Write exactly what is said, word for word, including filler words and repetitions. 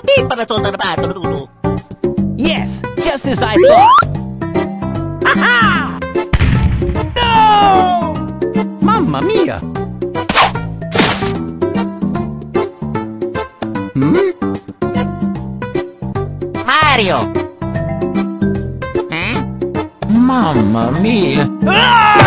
di para tornato tutto. Yes, just as I thought. Aha! No! Mamma mia! Hmm? Mario! Eh? Mamma mia! Ah!